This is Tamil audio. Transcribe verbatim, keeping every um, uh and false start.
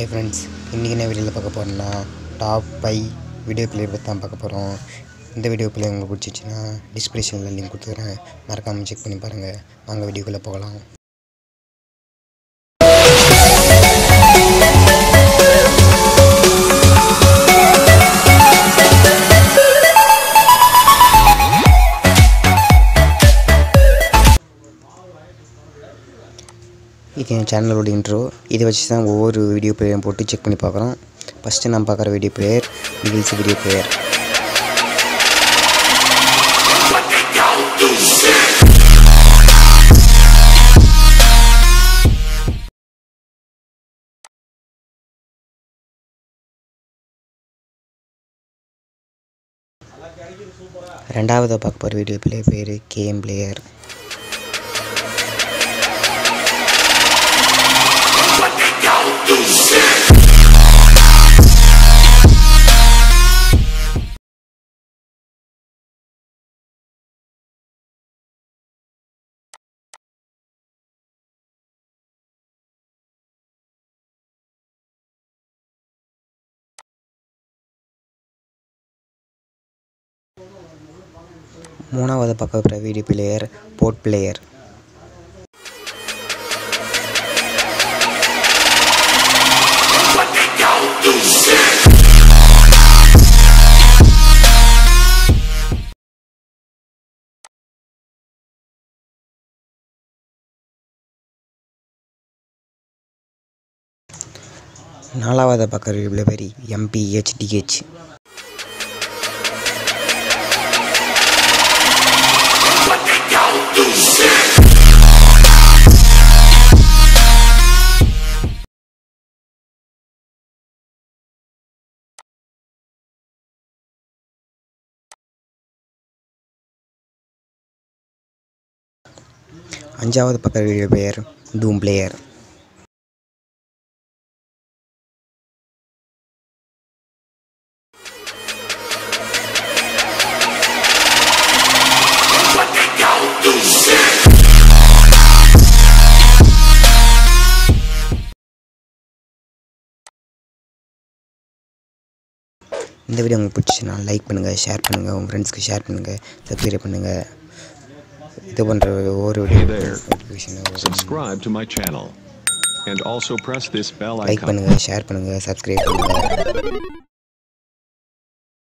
Hi friends, இன்னைக்கு என்ன வீடியோல பார்க்க போறோம்னா டாப் five வீடியோ பிளேயர் பத்தி தான் பார்க்க போறோம். இந்த வீடியோ பிளேயர் உங்களுக்கு பிடிச்சிச்சுனா டிஸ்கிரிப்ஷன்ல லிங்க் கொடுத்துறேன். மறக்காம செக் பண்ணி பாருங்க. வாங்க வீடியோக்குள்ள போகலாம். இது என் சேனலோட இன்ட்ரோ. இதை வச்சு தான் ஒவ்வொரு வீடியோ பிளேயரும் போட்டு செக் பண்ணி பார்க்குறோம். ஃபஸ்ட்டு நான் பார்க்குற வீடியோ பிளேயர் நிகில்ஸ் வீடியோ பிளேயர். ரெண்டாவது பார்க்க போகிற வீடியோ பிளேயர் பேர் கேஎம் பிளேயர். மூணாவது பார்க்க போகிற வீடியோ பிளேயர் போர்ட் பிளேயர். நாலாவது பார்க்குற வீடியோ பிளேயர் எம்பிஹெச்டிஹெச். அஞ்சாவது பக்க வீடியோ பிளேயர் டூம் பிளேயர். இந்த வீடியோ உங்களுக்கு பிடிச்சிச்சுன்னா லைக் பண்ணுங்கள், ஷேர் பண்ணுங்கள், உங்கள் ஃப்ரெண்ட்ஸ்க்கு ஷேர் பண்ணுங்கள், சப்ஸ்கிரைப் பண்ணுங்கள். இது போன்ற ஒவ்வொரு video subscribe to my channel and also press this bell icon. Like பண்ணுங்கள், ஷேர் பண்ணுங்கள், சப்ஸ்கிரைப் பண்ணுங்கள்.